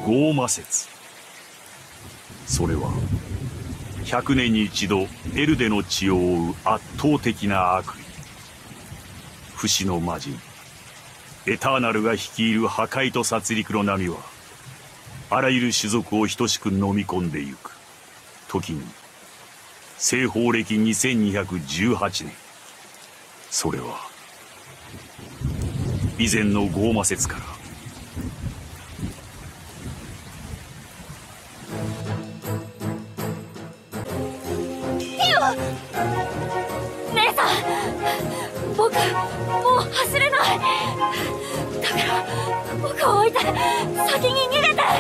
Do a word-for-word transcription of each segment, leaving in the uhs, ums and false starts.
ゴーマ説。それはひゃくねんに一度エルデの血を追う圧倒的な悪意。不死の魔人エターナルが率いる破壊と殺戮の波はあらゆる種族を等しく飲み込んでゆく。時に西方暦にせんにひゃくじゅうはちねん、それは以前のゴーマ説から姉さん、僕もう走れない。だから僕を置いて先に逃げて。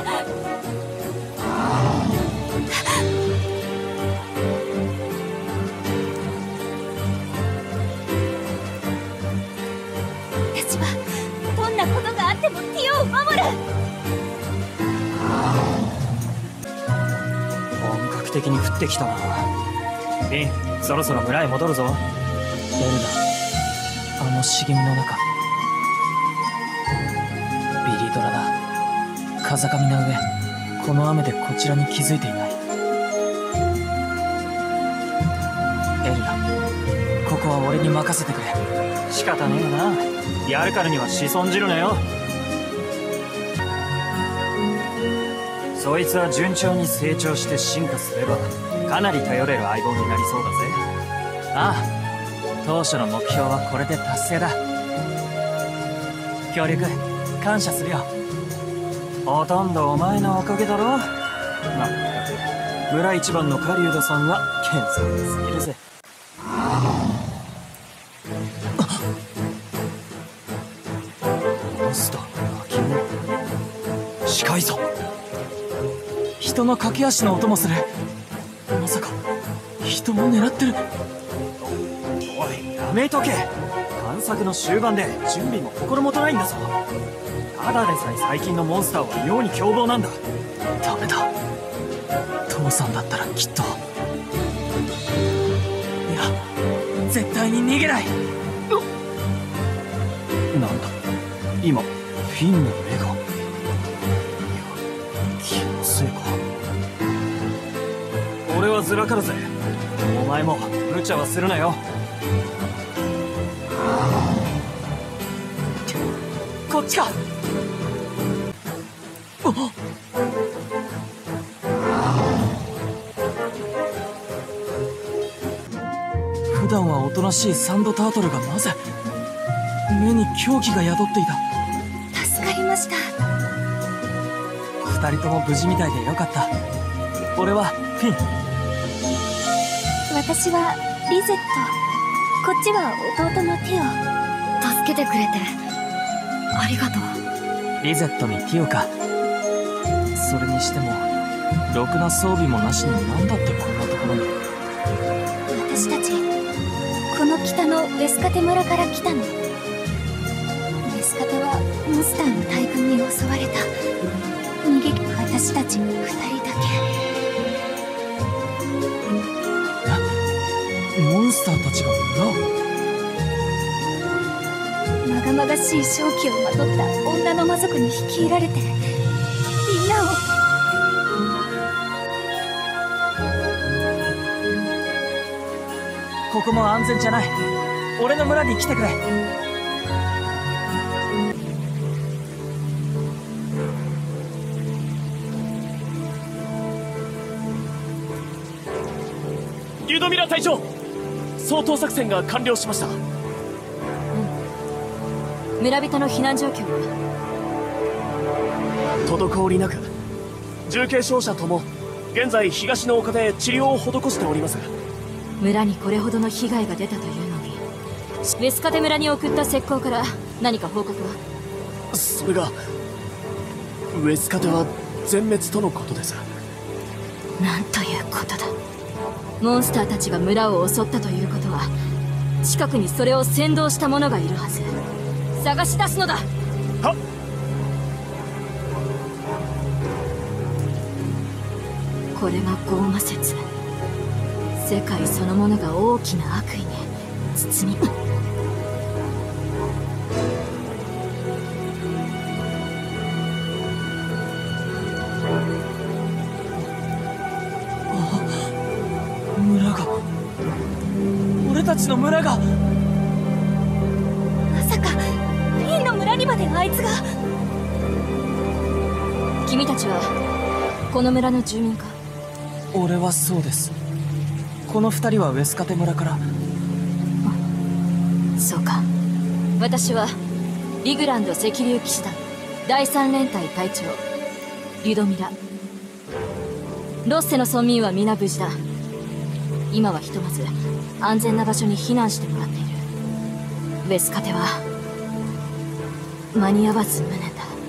私はどんなことがあってもティオを守る。 本格的に降ってきたな。リン、そろそろ村へ戻るぞ。エルダ、あの茂みの中。ビリドラだ。風上の上、この雨でこちらに気づいていない。エルダ、ここは俺に任せてくれ。仕方ねえよな。やるからには子孫じるなよ。そいつは順調に成長して進化すればかなり頼れる相棒になりそうだぜ。ああ、当初の目標はこれで達成だ。協力感謝するよ。ほとんどお前のおかげだろ。まったく村一番の狩人さんは謙遜すぎるぜ。モンスターの鳴き声近いぞ。人の駆け足の音もする。まさか人も狙ってる。おい、やめとけ。探索の終盤で準備も心もとないんだぞ。ただでさえ最近のモンスターは妙に凶暴なんだ。ダメだ。父さんだったらきっと。いや、絶対に逃げない。なんだ今、フィンの目が。いや、気のせいか。俺はずらかるぜ。お前も無茶はするなよ。こっちか。普段はおとなしいサンドタートルがなぜ目に狂気が宿っていた。 助かりました。 二人とも無事みたいでよかった。俺はフィン。 私はリゼット。こっちは弟のティオ。助けてくれてありがとう。 リゼットにティオか。それにしてもろくな装備もなしに何だってこんなところに。 私たちこの北のウェスカテ村から来たの。ウェスカテはモンスターの大群に襲われた。逃げ私たち二人だけ。モンスターたちが村を。 まがまがしい正気をまとった女の魔族に率いられてみんなを。 ここも安全じゃない。俺の村に来てくれ。 ユドミラ隊長、掃討作戦が完了しました。うん、 村人の避難状況は滞りなく、重軽傷者とも現在東の丘で治療を施しております。 村にこれほどの被害が出たというのに、ウェスカテ村に送った石膏から何か報告は？ それがウェスカテは全滅とのことです。 なんということだ。モンスターたちが村を襲ったということは、近くにそれを先導した者がいるはず。探し出すのだ。 はっ。 これがゴーマ説。世界そのものが大きな悪意に包み、 ちの村が。 まさかフィンの村にまであいつが。君たちはこの村の住民か？ 俺はそうです。この二人はウェスカテ村から。 そうか。私はリグランド赤竜騎士団だいさん連隊隊長リュドミラ。ロッセの村民は皆無事だ。今はひとまず安全な場所に避難してもらっている。ウェスカテは間に合わず無念だ。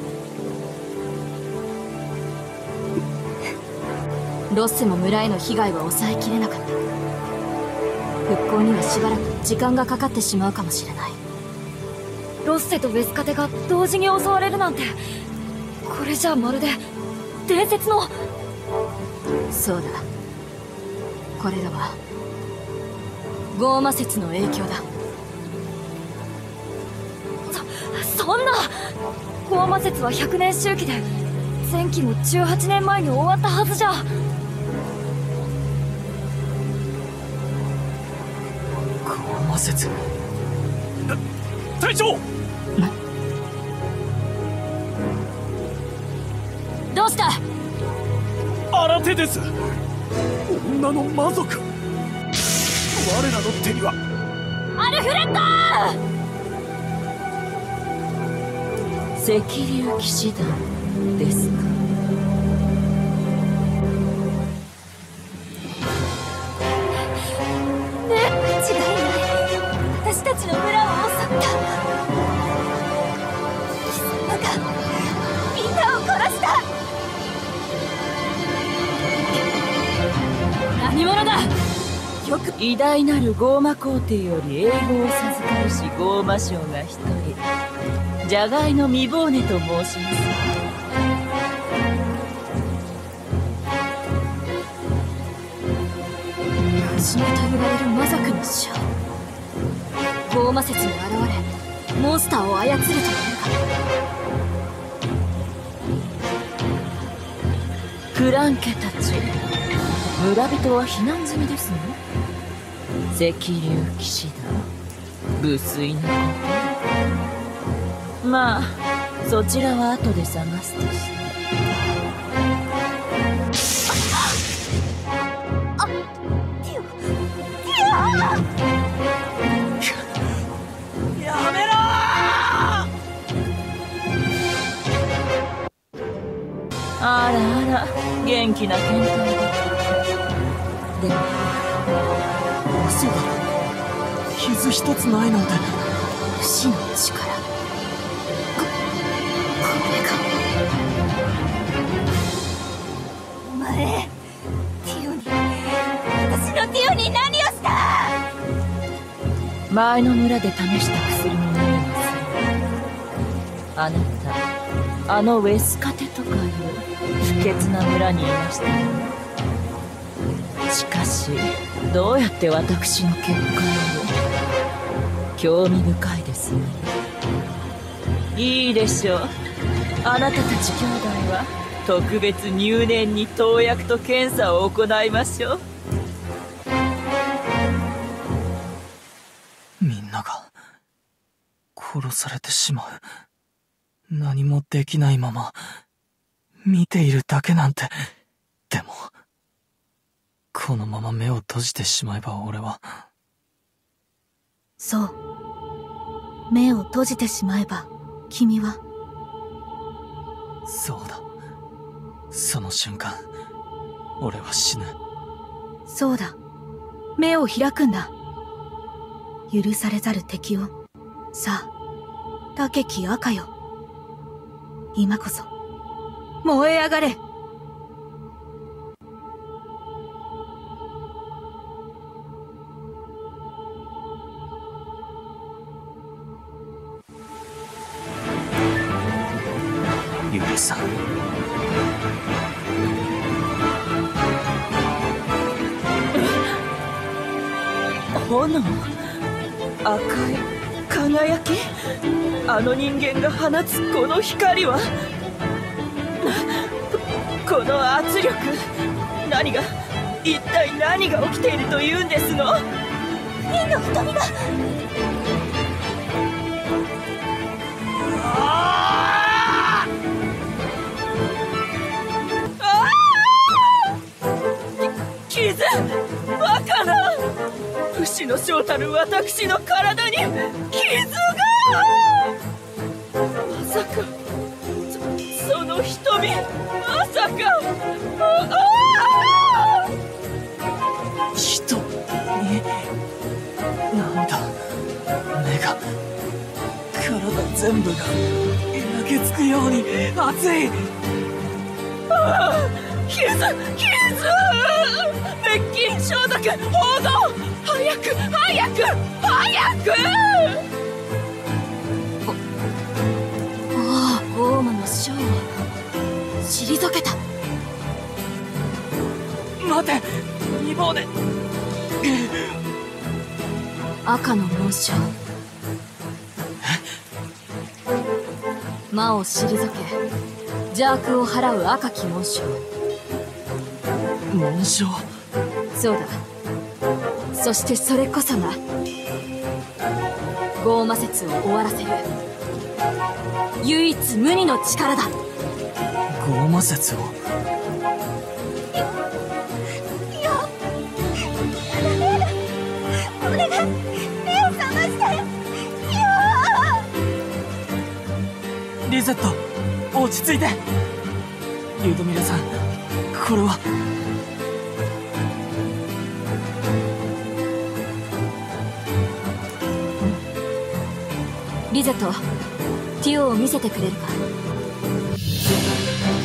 ロッセも村への被害は抑えきれなかった。復興にはしばらく時間がかかってしまうかもしれない。ロッセとウェスカテが同時に襲われるなんて、これじゃまるで伝説の。そうだ、これらはゴーマ説の影響だ。そそんな。ゴーマ説はひゃくねん周期で前期もじゅうはちねんまえに終わったはずじゃ。 ゴーマ説。 隊長、 どうした？ 新手です。女の魔族。我らの手には。 アルフレッド！ 赤竜騎士団ですか。 ね、違いない。私たちの村を襲った貴様がみんなを殺した。何者だ。 よく偉大なるゴーマ皇帝より英語を授かるしゴーマ将が一人、ジャガイの未亡根と申します。 不死身と言われる魔族の使者。ゴーマ説に現れモンスターを操るというか。 クラン家たち、村人は避難済みですね。赤竜騎士団、無粋なこと。まあそちらは後で探すとして。 あ、ティオ、ティオ！ やめろあらあら、元気な検体だ。でも嘘だろ。傷一つないなんて。 不死の力。こ、これが。お前、ティオに、私のティオに何をした？ 前の村で試した薬の匂いがする。あなた、あのウェスカテとかいう不潔な村にいましたね。しかしどうやって私の結界を。興味深いですね。いいでしょう。あなたたち兄弟は特別入念に投薬と検査を行いましょう。 みんなが殺されてしまう。何もできないまま見ているだけなんて。でもこのまま目を閉じてしまえば俺は。 そう。目を閉じてしまえば君は。 そうだ。その瞬間俺は死ぬ。 そうだ。目を開くんだ。許されざる敵を。さあ、高き赤よ。今こそ燃え上がれ。 ゆりさん。 炎、赤い輝き。あの人間が放つこの光は。この圧力、何が一体何が起きているというんですの。 銀の瞳が。 傷！バカな！不死の将たる私の体に傷が！まさかそその瞳、まさか。ああ！ 人になんだ、目が、体全部が焼けつくように熱い。 ああ！傷！傷！滅菌消毒報道！早く早く早く！ ああ、大魔の将を退けた。 待て、二棒で。 赤の紋章。魔を退け邪悪を払う赤き紋章。 紋章。 そうだ。そしてそれこそがゴーマ節を終わらせる唯一無二の力だ。 ゴーマ節を。 いや、お願い、目を覚まして。いや、 リゼット、落ち着いて。リュドミラさん、これは。 リゼット、ティオを見せてくれるか。